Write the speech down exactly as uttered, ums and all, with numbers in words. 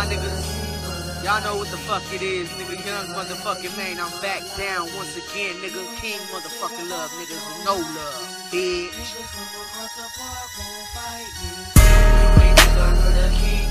my niggas. Y'all know what the fuck it is, nigga. Young motherfucking man, I'm back down once again, nigga. King motherfucking love, niggas with no love, bitch. You ain't nigga, the king.